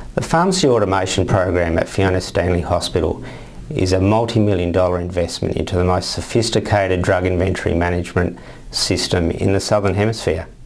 The pharmacy automation program at Fiona Stanley Hospital is a multi-million-dollar investment into the most sophisticated drug inventory management system in the Southern Hemisphere.